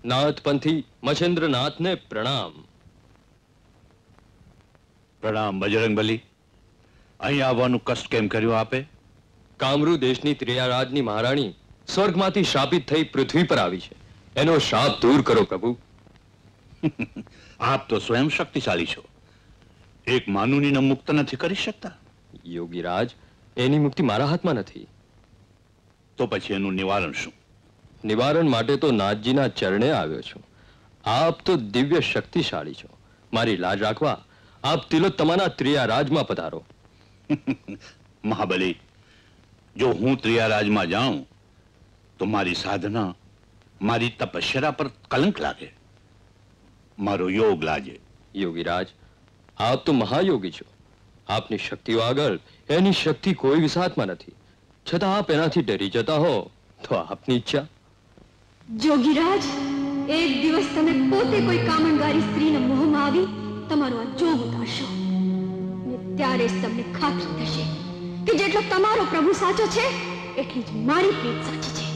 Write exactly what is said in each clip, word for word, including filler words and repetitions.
નાથપંથી મછેન્દ્રનાથને પ્રણામ. પ્રણામ બજરંગબલી. અહીં આવવાનું કષ્ટ કેમ કર્યું આપે? કામરૂ દેશની ત્રિયારાજની મહારાણી સ્વર્ગમાંથી શાપિત થઈ પૃથ્વી પર આવી છે. એનો શાપ દૂર કરો પ્રભુ. આપ તો સ્વયં શક્તિશાળી છો. એક માનુનીને મુક્ત નથી કરી શકતા? યોગીરાજ, એની મુક્તિ મારા હાથમાં નથી. તો પછી એનું નિવારણ શું? નિવારણ માટે તો નાથજીના ચરણે આવ્યો છું. આપ તો દિવ્ય શક્તિશાળી છો. મારી લાજ રાખવા આપ તિલોત્તમાના ત્રિયારાજમાં પધારો. મહાબલી, જો હું ત્રિયારાજમાં જાઉં તો મારી સાધના, મારી તપસ્યા પર કલંક લાગે, મારો યોગ લાગે. યોગીરાજ, આપ તો મહાયોગી છો. આપની શક્તિઓ આગળ એની શક્તિ કોઈ વિસાતમાં નથી. છતાં આપ એનાથી ડરી જતા હો તો આપની ઈચ્છા. જોગીરાજ, એક દિવસ તમે પોતે કોઈ કામણગારી સ્ત્રીના મોહમાં આવી તમારો આ જોગ ઉતારશો ને ત્યારે જ તમને ખાતરી થશે કે જેટલો તમારો પ્રભુ સાચો છે એટલી જ મારી પ્રીત સાચી છે.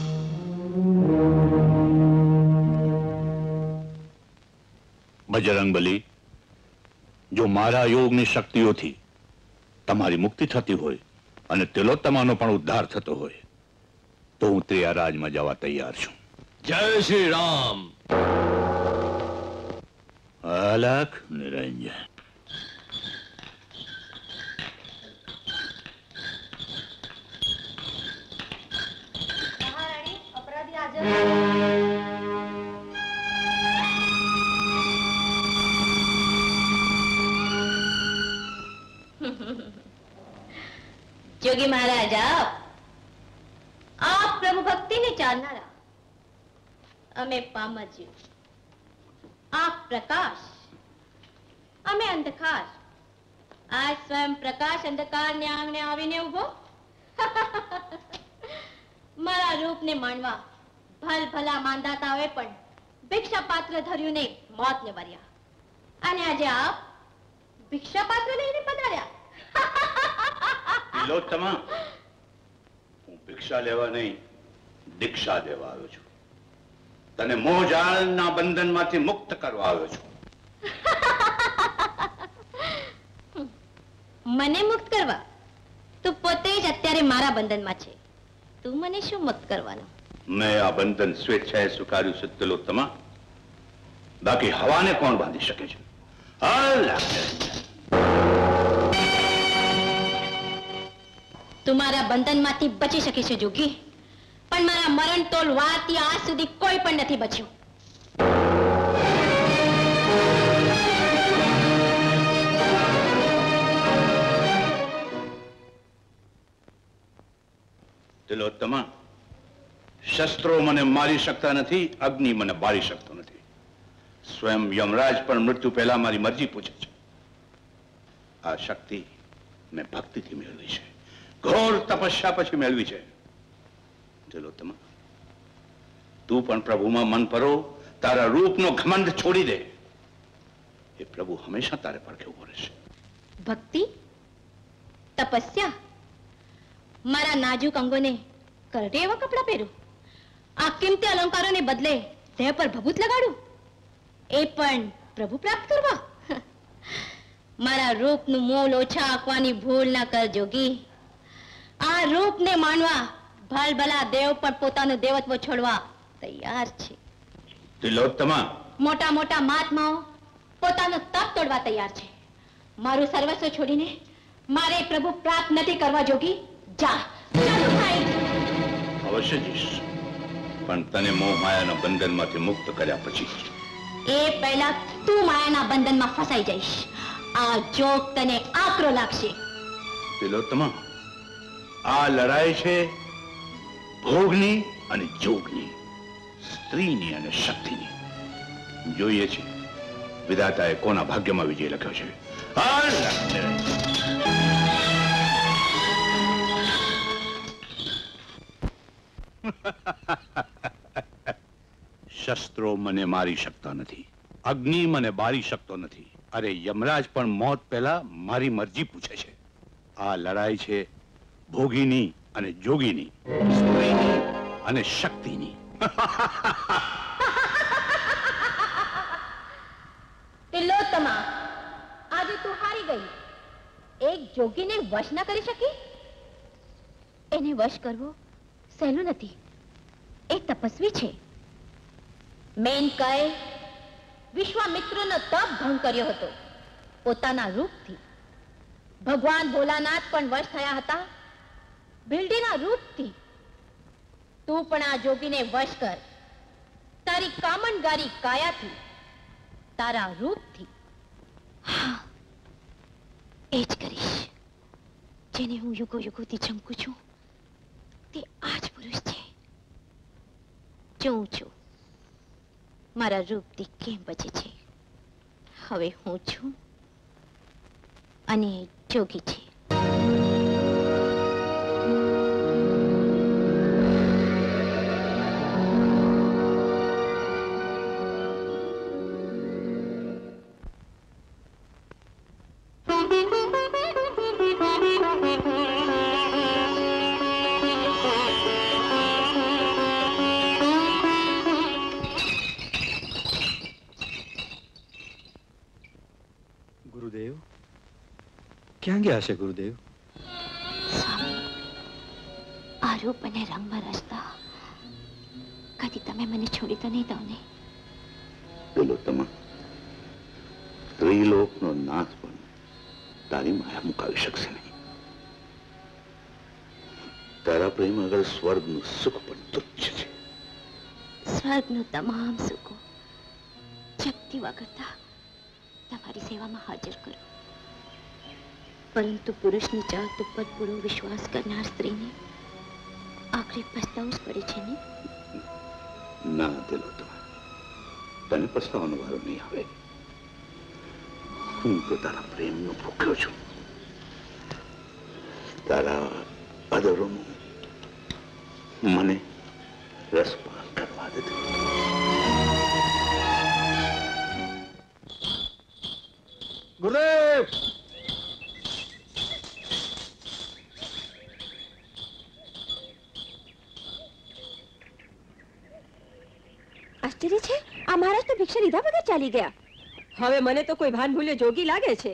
બજરંગબલી, જો મારા યોગની શક્તિઓથી તમારી મુક્તિ થતી હોય અને તિલોત્તમાનો પણ ઉદ્ધાર થતો હોય તો હું ત્રિયારાજમાં જવા તૈયાર છું. જય શ્રી રામ. અલખ નિરંજન. મહારાણી, અપરાધી હાજર. જોગી મહારાજ, આપ આપ પ્રભુ ભક્તિને ચાલનારા, અમે પામજીઓ. આપ પ્રકાશ, અમે અંધકાર. આ સ્વયં પ્રકાશ અંધકારને આંગણે આવીને ઉભો. મારા રૂપને માણવા ભલ ભલા માંદાતાઓએ પણ ભિક્ષા પાત્ર ધર્યું ને મોતને વર્યા, અને આજે આપ ભિક્ષા પાત્ર લઈને પધાર્યા. તિલોત્તમા, હું ભિક્ષા લેવા નહીં, દીક્ષા દેવા આવ્યો છું. તને મોહજાળના બંધનમાંથી મુક્ત કરવા આવ્યો છું. મને મુક્ત કરવા? તું પોતે જ અત્યારે મારા બંધનમાં છે. તું મને શું મુક્ત કરવાનો? મેં આ બંધન સ્વેચ્છાએ સ્વીકાર્યું છે તિલોત્તમા. બાકી હવાને કોણ બાંધી શકે છે? તું મારા બંધનમાંથી બચી શકે છે જોગી, પણ મારા મરણ તોલ વારથી આજ સુધી કોઈ પણ નથી બચ્યું. તિલોત્તમા, શસ્ત્રો મને મારી શકતા નથી, અગ્નિ મને બાળી શકતો નથી. સ્વયં યમરાજ પણ મૃત્યુ પહેલા મારી મરજી પૂછે છે. આ શક્તિ મેં ભક્તિથી મેળવી છે, ઘોર તપસ્યા પછી મેળવી છે. તિલોત્તમા, તું પણ પ્રભુમાં મન પરો, તારા રૂપનો ઘમંડ છોડી દે. એ પ્રભુ હંમેશા તારે પડખે ઉભો રહેશે. ભક્તિ, તપસ્યા, મારા નાજુક અંગોને કરડે એવા કપડા પહેરું, આ કિંમતી અલંકારોને બદલે દેહ પર ભભૂત લગાડું, એ પણ પ્રભુ પ્રાપ્ત કરવા? મારા રૂપનું મોલ ઓછા આંકવાની ભૂલ ના કર જોગી. આ રૂપને માનવા ભલ ભલા દેવ પણ પોતાનું દેવત્વ છોડવા તૈયાર છે. તિલોત્તમા, મોટા મોટા મહાત્માઓ પોતાનું તપ તોડવા તૈયાર છે. મારું સર્વસ્વ છોડીને મારે પ્રભુ પ્રાપ્ત નથી કરવા જોગી. જા, ચાલો ભાઈ. અવશ્ય જઈશ, પણ તને મોહ માયાના બંધનમાંથી મુક્ત કર્યા પછી. એ પહેલા તું માયાના બંધનમાં ફસાઈ જઈશ. આ જોગ તને આકરો લાગશે. તિલોત્તમા, આ લડાઈ છે ભોગની અને જોગની, સ્ત્રીની અને શક્તિની. જોઈએ છે વિધાતાએ કોના ભાગ્યમાં વિજય લખ્યો છે. શસ્ત્રો મને મારી શકતા નથી, અગ્નિ મને બાળી શકતો નથી. અરે યમરાજ પણ મોત પહેલા મારી મરજી પૂછે છે. આ લડાઈ છે ભોગીની અને જોગીની, સ્ત્રીની અને શક્તિની. તિલોત્તમા, આજે તું હારી ગઈ. એક જોગીને વશ ન કરી શકી? એને વશ કરવો સહેલું નથી. એ તપસ્વી છે. મેનકાએ વિશ્વામિત્રનો તપ ભંગ કર્યો હતો પોતાના રૂપથી. ભગવાન ભોલાનાથ પણ વશ થયા હતા ભીલડીના રૂપથી. તું પણ આ જોગીને વશ કર તારી કામણગારી કાયાથી, તારા રૂપથી. હા, એ જ કરીશ. જેને હું યુગો યુગોથી ઝંકું છું તે આ જ પુરુષ છે. જોઉં છું મારા રૂપથી કેમ બચે છે. હવે હું છું અને જોગી છે. ગુરુદેવ, ક્યાં ગયા છે ગુરુદેવ? સ્વામી, આ રૂપ અને રંગમાં રચતા કદી તમે મને છોડી તો નહીં દો ને? તિલોત્તમા, ત્રિલોકનો નાથ પણ તારી માયા મુકાવી શકશે નહીં. તારા પ્રેમ આગળ સ્વર્ગનું સુખ પણ તુચ્છ છે. સ્વર્ગનું તમામ સુખો જગતી કરતા તમારી સેવામાં હાજર કરો. પરંતુ પુરુષની જાત ઉપર પૂરો વિશ્વાસ કરનાર સ્ત્રીને આખરે પસ્તાવું જ પડે છે ને? ના તિલોત્તમા, તને પસ્તાવાનો વારો નહીં આવે. હું તો તારા પ્રેમનો ભૂખ્યો છું. તારા અદરોનું મને રસપાન કરવા દે. ગુરુદેવ! આશ્ચર્ય છે, આ મહારાજ તો ભિક્ષા લીધા વગર ચાલી ગયા. હવે મને તો કોઈ ભાન ભૂલે જોગી લાગે છે.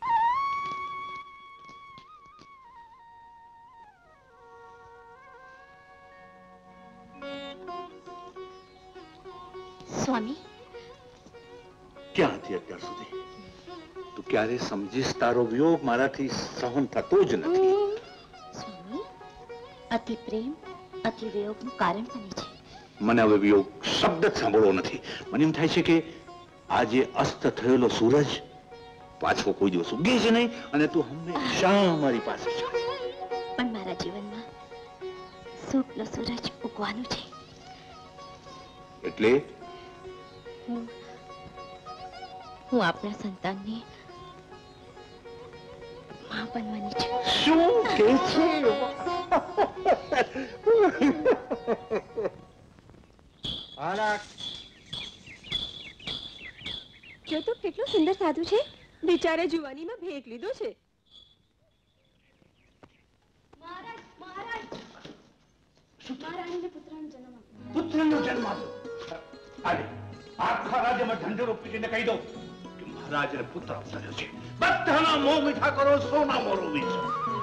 સ્વામી, ક્યાં હતી અત્યાર સુધી? તું ક્યારે સમજીશ તારો વિયોગ મારાથી સહન થતો જ નથી. સ્વામી, અતિ પ્રેમ અતિ વિયોગનું કારણ બને છે. મને હવે વિયોગ શબ્દ જ સાંભળવો નથી. મને એમ થાય છે કે આજે અસ્ત થયેલો સૂરજ પાછો કોઈ દિવસ ઉગે છે નહીં અને તું હંમેશા મારી પાસે છે. પણ મારા જીવનમાં શુક્લ સૂરજ ઉગવાનું છે. એટલે હું હું આપણા સંતાનને માં બનવાની છું. શું કે છે? જો તો કેટલો સુંદર સાધુ છે. બિચારે જુવાનીમાં ભેટ લીધો છે. પુત્રનો જન્મ આપ્યો. આજે આખા રાજ્યમાં ઢંઢેરો પીટીને કહી દો કે મહારાજને પુત્ર અવતર્યો છે. બધાના મોં મીઠા કરો, સોના મોરું વીસો.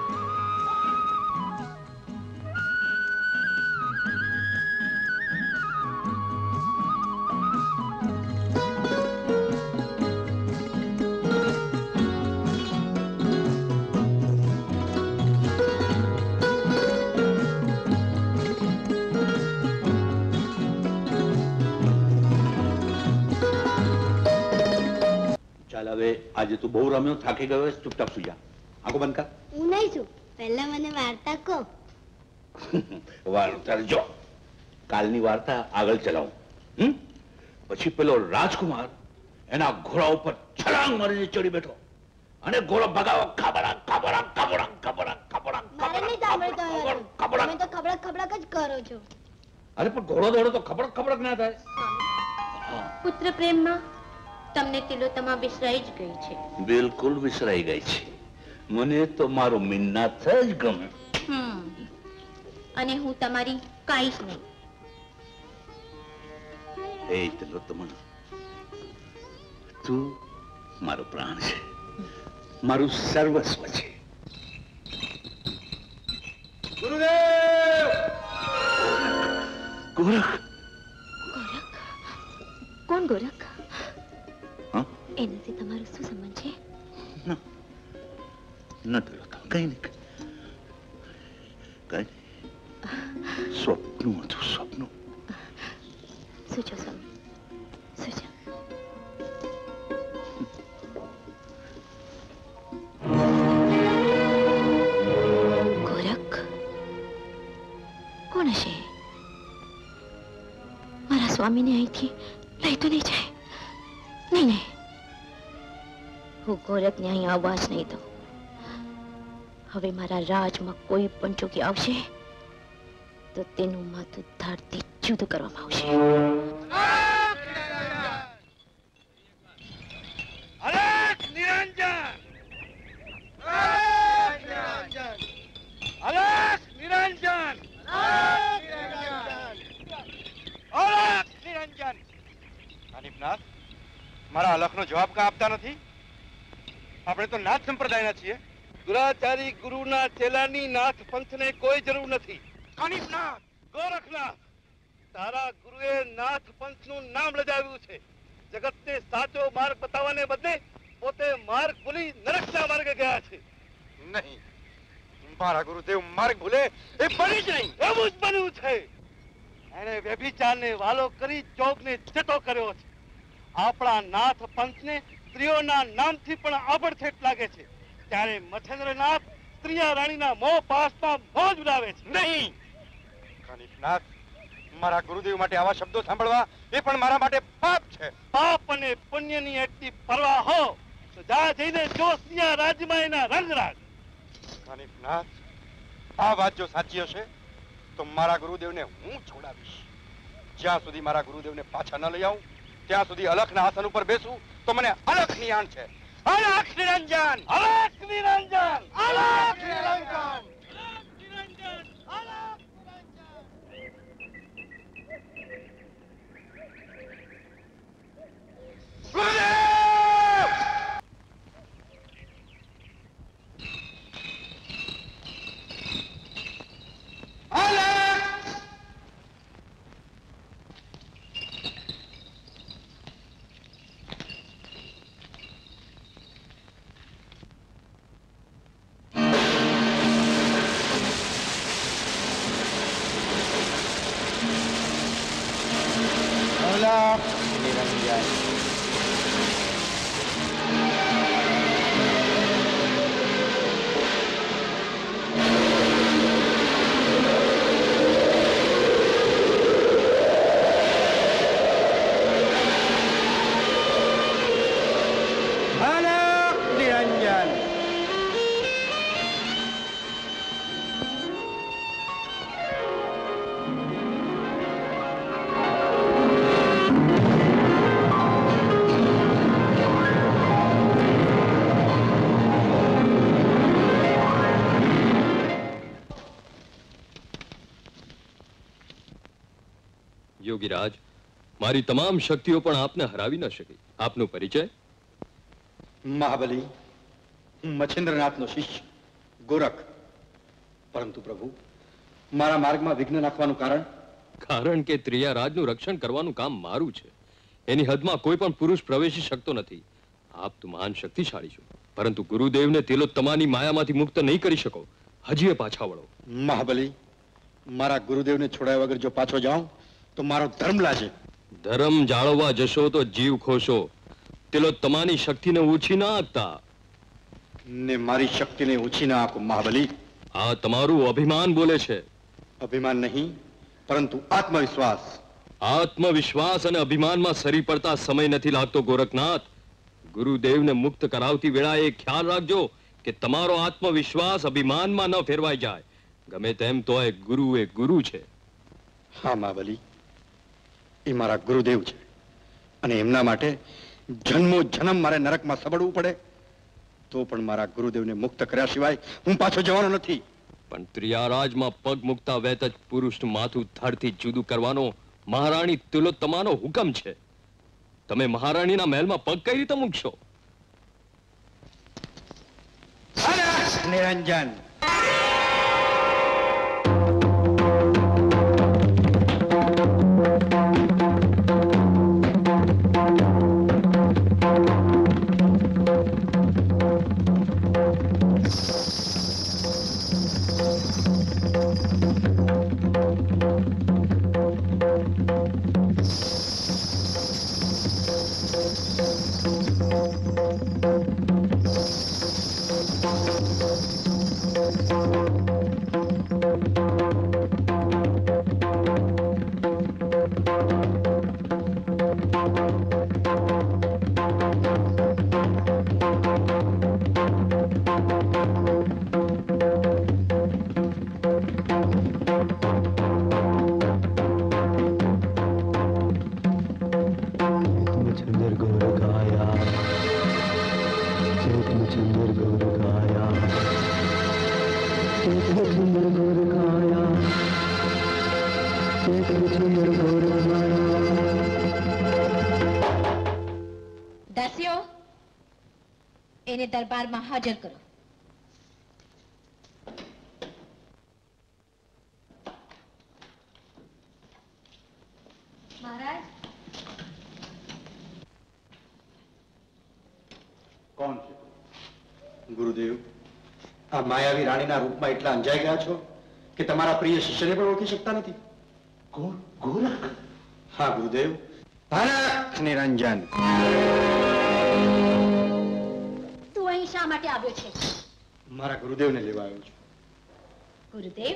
હવે આજે તું બહુ રમ્યો, થાકી ગયો, ચૂપચાપ સુઈ જા. આંખો બંધ કર. હું નહીં છું. પહેલા મને વાર્તા કહો. વાર્તા જો કાલની વાર્તા આગળ ચલાવું. હમ પછી પેલો રાજકુમાર એના ઘોડા ઉપર છલાંગ મારીને ચડી બેઠો અને ઘોડો ભગાવો. ખબડા ખબડા ખબડા ખબડા ખબડા મારે નહીં સાંભળતો હોય. તમે તો ખબડક ખબડક જ કરો છો. અરે પણ ઘોડો દોડો તો ખબડક ખબડક ના થાય. પુત્ર પ્રેમમાં તમને તિલોત્તમા વિસરાઈ જ ગઈ છે. બિલકુલ વિસરાઈ ગઈ છે. મને તો મારો મિન્નાથ જ ગમે. હમ અને હું તમારી કાંઈ જ નહીં. એ તિલોત્તમા, તું મારો પ્રાણ છે, મારું સર્વસ્વ છે. ગુરુદેવ! ગોરખ! ગોરખ? કોણ ગોરખ? હા? એનાથી તમારો શું સંબંધ છે? ન તિલોત્તમા, કઈ નહીં, કઈ સ્વપ્નું હતું, સ્વપ્નું. સુજો સ્વામી, સુજો. ગોરખ કોણ હશે? મારા સ્વામીને અહીંથી લઈ તો નહીં જાય? નહીં નહીં, હું ગોરખને અહીં આવવા જ નહીં દઉં. હવે મારા રાજમાં કોઈ પણ ચોકી આવશે તો તેનું માથું ધારથી જુદું કરવામાં આવશે. અલખ નિરંજન! અલખ નિરંજન! અલખ નિરંજન! અલખ નિરંજન! કાનિફનાથ, મારા અલખનો જવાબ કા આપતા નથી? આપણે તો નાથ સંપ્રદાયના છીએ. દુરાચારી ગુરુના ચેલાની નાથ પંથને કોઈ જરૂર નથી. કાનિફનાથ, ગોરખનાથ, તારા ગુરુએ નાથ પંથનું નામ લજાવ્યું છે. જગતને સાચો માર્ગ બતાવવાને બદલે પોતે માર્ગ ભૂલી નરકના માર્ગે ગયા છે. નહીં, મારા ગુરુદેવ માર્ગ ભૂલે એ બની જ નહીં. એવું જ બન્યું છે. એણે વ્યભિચારને વાલો કરી ચોકને જટો કર્યો છે. આપણા નાથ પંથને સ્ત્રીઓના નામથી પણ આબડછેટ લાગે છે. ત્યારે મચ્છેન્દ્રનાથ સ્ત્રીયા રાણીના મોહ પાસમાં મોજ ઉડાવે છે. નહીં કાનિફનાથ, મારા ગુરુદેવ માટે આવા શબ્દો સાંભળવા એ પણ મારા માટે પાપ છે. પાપ અને પુણ્યની એટલી પરવા હો તો જા જઈને જો સ્ત્રીયા રાજ્યમાં એના રંગ રાખ. કાનિફનાથ, આ વાત જો સાચી હશે તો મારા ગુરુદેવને હું છોડાવીશ. જ્યાં સુધી મારા ગુરુદેવને પાછા ન લઈ આવું ત્યાં સુધી અલખના આસન ઉપર બેસું તો મને અલખની આણ છે. અલખ નિરંજન! અલખ નિરંજન! અલખ નિરંજન! યોગીરાજ, મારી તમામ શક્તિઓ પણ આપને હરાવી ન શકી. આપનો પરિચય? મહાબલી, હું મચ્છેન્દ્રનાથનો શિષ્ય ગોરખ. પરંતુ પ્રભુ, મારા માર્ગમાં વિઘ્ન નાખવાનું કારણ? કારણ કે ત્રિયારાજનું રક્ષણ કરવાનું કામ મારું છે. એની હદમાં કોઈ પણ પુરુષ પ્રવેશી શકતો નથી. આપ તો મહાન શક્તિશાળી છો, પરંતુ ગુરુદેવને તિલોત્તમાની માયામાંથી મુક્ત નહીં કરી શકો. હજી પાછા વળો. મહાબલી, મારા ગુરુદેવને છોડાયા વગર જો પાછો જાઉં તો મારો ધર્મ લાજે. ધર્મ જાળવવા જશો તો જીવ ખોશો. તિલોત્તમાની શક્તિને ઓછી ના આંકતા. ને મારી શક્તિને ઓછી ના આંકો મહાબલી. આ તમારું અભિમાન બોલે છે. અભિમાન નહીં, પરંતુ આત્મવિશ્વાસ. આત્મવિશ્વાસ અને અભિમાનમાં સરી પડતા સમય નથી લાગતો ગોરખનાથ. ગુરુદેવને મુક્ત કરાવતી વેળાએ ખ્યાલ રાખજો કે તમારો આત્મવિશ્વાસ અભિમાનમાં ન ફેરવાઈ જાય. ગમે તેમ તોય ગુરુ એ ગુરુ છે. હા મહાબલી, એ મારા ગુરુદેવ છે અને એમના માટે જન્મો જન્મ મારે નરકમાં સબડવું પડે તો પણ મારા ગુરુદેવને મુક્ત કર્યા સિવાય હું પાછો જવાનો નથી. પણ ત્રિયારાજમાં પગ મુકતા વેત જ પુરુષનું માથું ધડથી જુદું કરવાનો મહારાણી તિલોત્તમાનો હુકમ છે. તમે મહારાણીના મહેલમાં પગ કઈ રીતે મૂકશો? નિરંજન. દાસીઓ, એને દરબારમાં હાજર કરો. મહારાજ. કોણ છે? ગુરુદેવ, આ માયાવી રાણીના રૂપમાં એટલા અંજાઈ ગયા છો કે તમારા પ્રિય શિષ્યને પણ ઓળખી શકતા નથી. ગોરખ? હા ગુરુદેવ, ભરત નિરંજન. તું અહીં શા માટે આવ્યો છે? મારા ગુરુદેવને લેવા આવ્યો છું. ગુરુદેવ?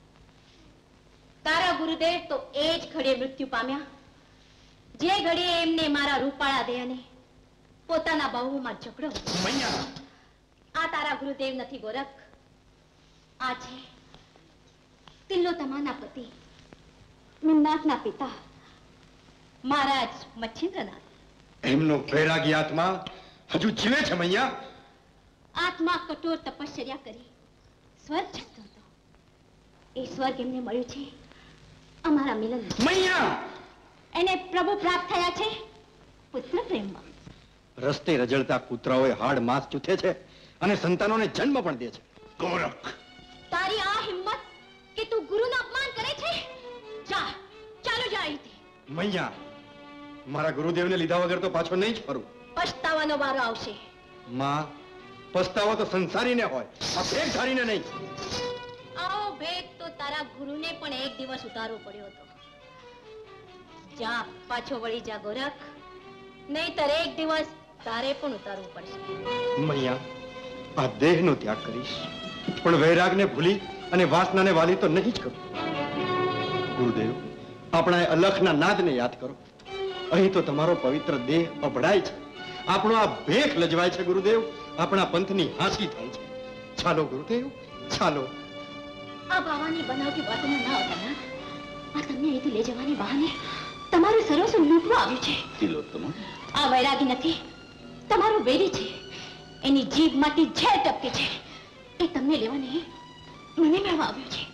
તારા ગુરુદેવ તો એ જ ઘડીએ મૃત્યુ પામ્યા જે ઘડીએ એમને મારા રૂપાળા દેહને પોતાના બાહુમાં ઝઘડો. આ તારા ગુરુદેવ નથી ગોરખ, આ છે તિલોત્તમાના પતિ નિમનાથના પિતા મહારાજ મચ્છિન્દ્રનાથ. એમનો વૈરાગી આત્મા હજુ જીવે છે મૈયા. આત્મા કઠોર તપશ્ચર્યા કરી સ્વર્ગ જતો હતો. એ સ્વર્ગ એમને મળ્યું છે અમારા મિલન. મૈયા, એને પ્રભુ પ્રાપ્ત થયા છે પુત્ર પ્રેમમાં. રસ્તે રજળતા કૂતરાઓએ હાડ માંસ ચૂથે છે અને સંતાનોને જન્મ પણ દે છે. ગોરખ, તારી આ હિંમત કે તું ગુરુનું અપમાન કરે છે? જા, ચાલો જા અહીંથી. મૈયા, મારા ગુરુદેવને લીધા વગર તો પાછો નહીં જ ફરું. પછતાવાનો વારો આવશે. માં, પસ્તાવો તો સંસારીને હોય, આ ભેખધારીને નહીં. આવો ભેદ તો તારા ગુરુને પણ એક દિવસ ઉતારવો પડ્યો હતો. જા, પાછો વળી જા ગોરખ, નહીંતર એક દિવસ તારે પણ ઉતારવું પડશે. મૈયા, આ દેહનો ત્યાગ કરીશ, પણ વૈરાગને ભૂલી અને વાસનાને વાલી તો નહીં જ કરું. ગુરુદેવ, આપણા એ અલખના નાદને યાદ કરો. અહીં તો તમારો પવિત્ર દેહ અભડાય છે, આપણો આ ભેખ લજવાય છે. ગુરુદેવ, આપણા પંથની હાંસી થાય છે. ચાલો ગુરુદેવ, ચાલો. આ બાવાની બનાવટી વાતોમાં ના આવતા. આ તમને અહીંથી લઈ જવાની બહાને તમારું સર્વસ્વ લૂંટવા આવ્યું છે. તિલોત્તમા, આ વૈરાગી નથી, તમારું વેરી છે. એની જીભમાંથી ઝેર ટપકે છે. એ તમને લેવા નહીં, મને મેળવા આવ્યો છે.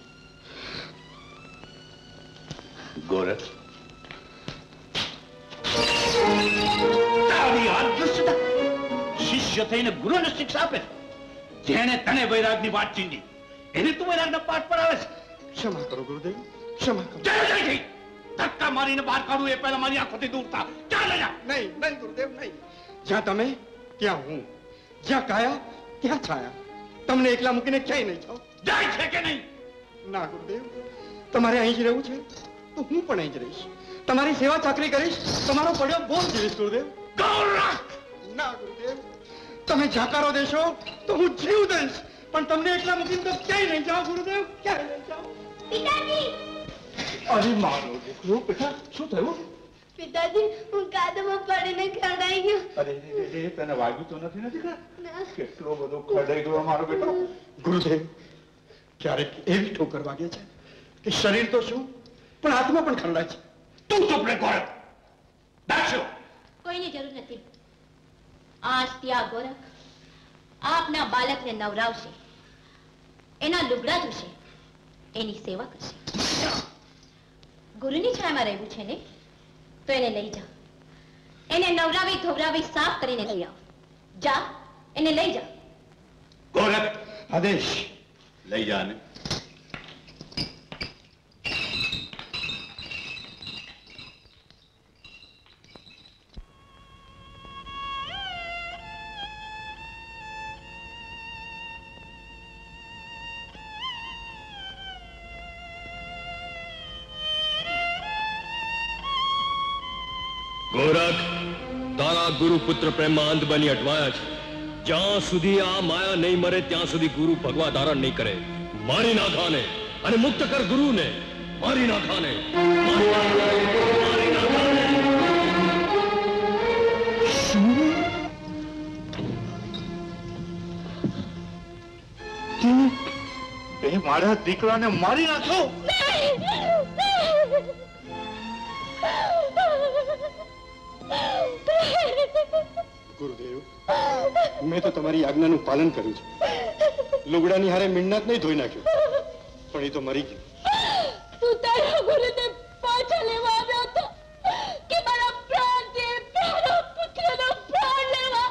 ગોરખ, તારી આ દુષ્ટતા! શિષ્ય થઈને ગુરુને શિક્ષા આપે છે. જેણે તને વૈરાગની વાત ચીંધી એને તું વૈરાગના પાઠ પડાવે છે. ક્ષમા કરો ગુરુદેવ, ક્ષમા કરો. જય જય જય! ધક્કા મારીને બહાર કાઢું એ પહેલા મારી આંખોથી દૂર થા. ચાલે જા. નહીં નહીં ગુરુદેવ, નહીં. જ્યાં તમે ત્યાં હું, જ્યાં કાયા ત્યાં છાયા. તમને એકલા મૂકીને ક્યાંય નહીં જાઉં. જાય છે કે નહીં? ના ગુરુદેવ, તમારે અહીં જ રહેવું છે તો હું પણ અહીં જ રહીશ. તમારી સેવા ચાકરી કરીશ, તમારો પડ્યો બોલ જીવીશ. ગુરુદેવ, ગોરખ! ના ગુરુદેવ, તમે જાકારો દેશો તો હું જીવ દઈશ, પણ તમને એકલા મૂકીને તો ક્યાંય નહીં જાઉં. ગુરુદેવ, ક્યાંય નહીં જાઉં. પિતાજી! અરે મારો દીકરો, બેટા શું થયું? પિતાજી, હું કાદવમાં પડીને ખરડાઈ ગયો. અરે રે, તને વાગ્યું તો નથી નથી કેટલો બધો ખરડાઈ ગયો મારો બેટો. ગુરુદેવ, ક્યારેક એવી ઠોકર વાગે છે કે શરીર તો શું પણ આત્મા પણ ખરડાય છે. તું ચૂપ રે ગોરખ. દાસ્યો, કોઈની જરૂર નથી. આજથી આ ગોરખ આપના બાળકને નવરાવશે, એના લુગડા ધોશે, એની સેવા કરશે. ગુરુની છાયામાં રહેવું છે ને, તો એને લઈ જા. એને નવરાવી ધોવરાવી સાફ કરીને લઈ આવ. જા, એને લઈ જા. ગોરખ, આદેશ. લઈ જાને. ગોરખ, તારા ગુરુ પુત્ર પ્રેમમાં અંધ બની અટવાયા છે. જ્યાં સુધી આ માયા નહીં મરે ત્યાં સુધી ગુરુ ભગવા ધારણ નહીં કરે. મારી નાખાને અને મુક્ત કર ગુરુને. મારી નાખાને મારી નાખાને, મારી નાખાને. એ મારા દીકરાને મારી નાખો. ગુરુદેવ, મેં તો તમારી આજ્ઞાનું પાલન કર્યું છે. લુગડાની હારે મીણનાથ નહીં ધોઈ નાખ્યું, પણ એ તો મરી ગયું. તું તારા ગુરુને પાછા લેવા આવ્યો હતો કે મારા પ્રાણ દે, મારા પુત્રનો પ્રાણ લેવા?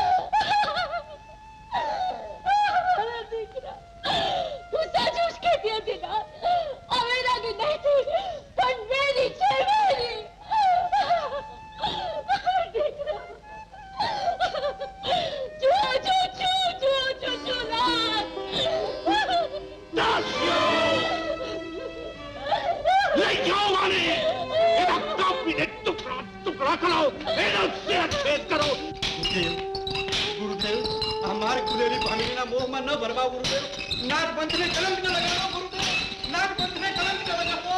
મારા દીકરા, તું સાચું જ કહેતી હતી ના? હવે લાગે નહીં પણ વેરી છે, વેરી. દીકરા, જો જો જો જો જો જો રાત. લઈ જાઓ આને. એના કાપીને ટુકડા ટુકડા કરો. એનો શેર છેદ કરો. ગુરુદેવ, આ માર ખુલેલી ભાંગણીના મોહમાં ન ભરવા ગુરુદેવ. નાગપંથને કલંક ન લગાવો ગુરુદેવ. નાગપંથને કલંક ન લગાવો.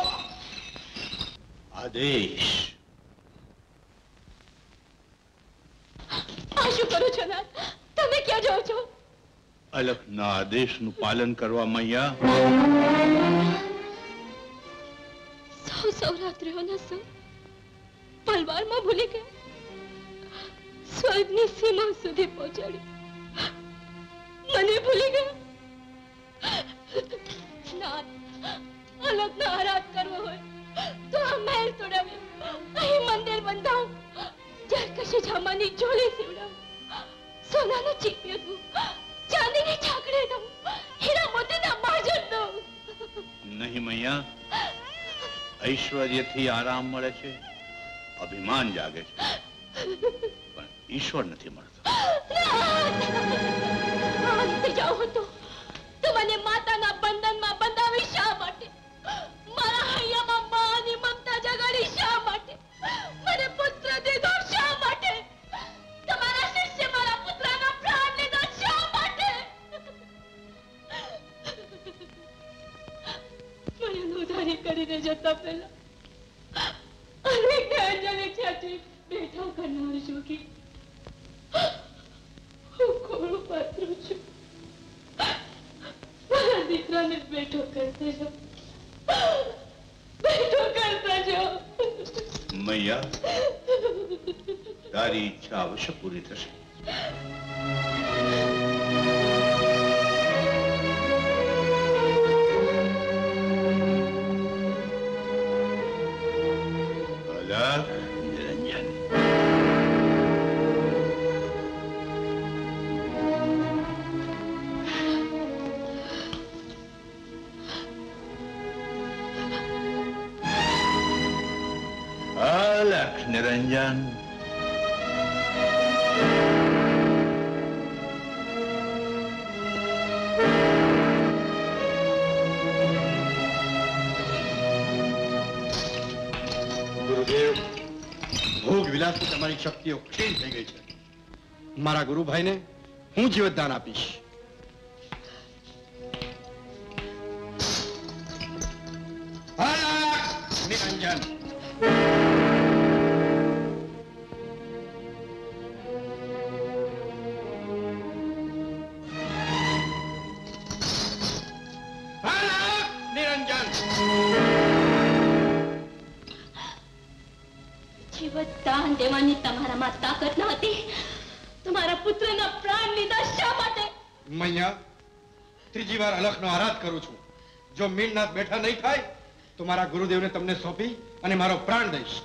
આદેશ. આ શું કરો છો નાથ? તમે ક્યાં જાઓ છો? અલખના આદેશનું પાલન કરવા મૈયા. સૌ સૌરાત્રીઓના સૌ પલવારમાં ભૂલી ગયા. સ્વર્ગની સીમા સુધી પહોંચાડી મને ભૂલી ગયા. નાથ, અલગનો આરાધ કરવો હોય તો આ મહેલ તોડાવી અહીં મંદિર બંધાવું. જરકશી જામાની ઝોલી સીવડાવું, સોનાનું ચીપિયું દઉં, ચાંદીની છાકડી દઉં, હીરા મોતીના માજર દઉં. નહીં મૈયા, ઐશ્વર્યથી આરામ મળે છે, અભિમાન જાગે છે, પણ ઈશ્વર નથી મળતો. અંત જાઓ હતો તો મને માતાના બંધનમાં બંધાવી શા માટે? મારા હૈયામાં માની મમતા જગાડી શા માટે? મને પુત્ર દીધો શા માટે? તમારા શિષ્ય મારા પુત્રના પ્રાણ લીધા શા માટે? મને ઉધારી કરીને જતા પહેલા અનેક અંજલિ છાતી બેઠા કરનાર જોગી હું કોણ પાત્ર છું? મારા દીકરાને બેઠો કરતા જાઓ, બેઠો કરતા જાઓ. મૈયા, તારી ઈચ્છા અવશ્ય પૂરી થશે. અલખ નિરંજન. અલખ નિરંજન. ગુરુદેવ, ભોગ વિલાસથી તમારી શક્તિઓ ક્ષીણ થઈ ગઈ છે. મારા ગુરુભાઈને હું જીવતદાન આપીશ. અલખ નિરંજન. જીવતદાન દેવાની તમારામાં તાકાત ન હતી? તમારા પુત્રના પ્રાણ લીધા શા માટે? મૈયા, ત્રીજી વાર અલખનો આરાધ કરું છું. જો મીણનાથ બેઠા નહીં થાય તો મારા ગુરુદેવને તમને સોંપી અને મારો પ્રાણ દઈશ.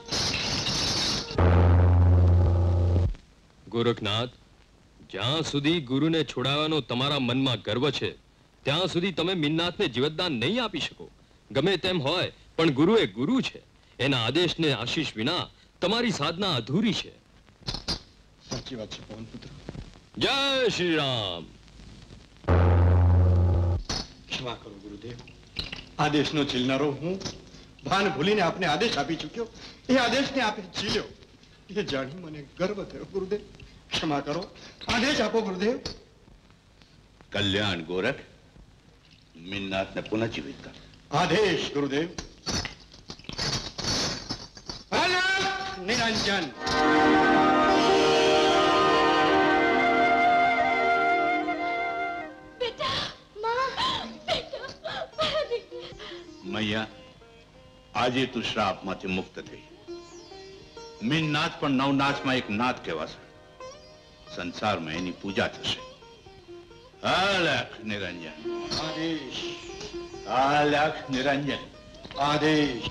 ગોરખનાથ, જ્યાં સુધી ગુરુને છોડાવવાનો તમારા મનમાં ગર્વ છે ત્યાં સુધી તમે મિન્નાથને જીવતદાન નહીં આપી શકો. ગમે તેમ હોય પણ ગુરુ એ ગુરુ છે. એના આદેશને આશીષ વિના તમારી સાધના અધૂરી છે. સાચી વાત છે પવનપુત્ર. જય શ્રી રામ. ક્ષમા કરો ગુરુદેવ. આદેશનો ચીલનારો હું ભાન ભૂલીને આપને આદેશ આપી ચૂક્યો. એ આદેશને આપે ચીલ્યો એ જાણી મને ગર્વ થયો ગુરુદેવ. ક્ષમા કરો. આદેશ આપો ગુરુદેવ. કલ્યાણ ગોરખ, મિન્નાથને પુનઃજીવિત કર. આદેશ ગુરુદેવ. અલખ નિરંજન. મૈયા, આજે તું શ્રાપમાંથી મુક્ત થઈ. મિન્નાથ પણ નવનાથમાં એક નાથ કહેવાશે. સંસારમાં એની પૂજા થશે. અલખ નિરંજન. આદેશ. અલખ નિરંજન. આદેશ.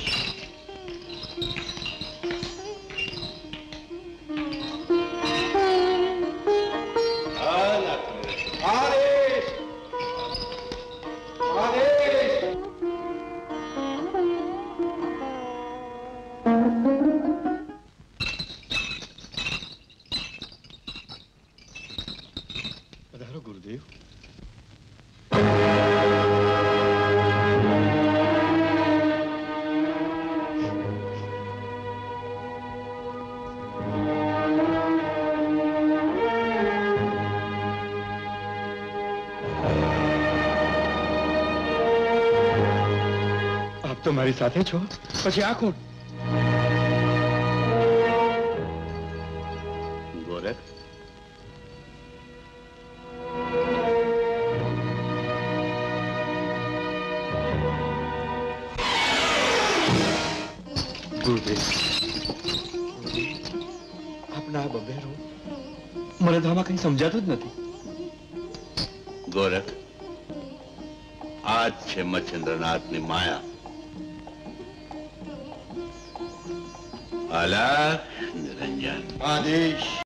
અલખ આદેશ. આદેશ. પધારો ગુરુદેવ. આપ તો મારી સાથે છો, પછી આ કોણ? ગોરખ, ગુરુદેવ, આપના આ બબેરો મને તો આમાં કઈ સમજાતું જ નથી. ગોરખ, આ જ છે મચ્છેન્દ્રનાથની માયા. અલખ નિરંજન. આદેશ.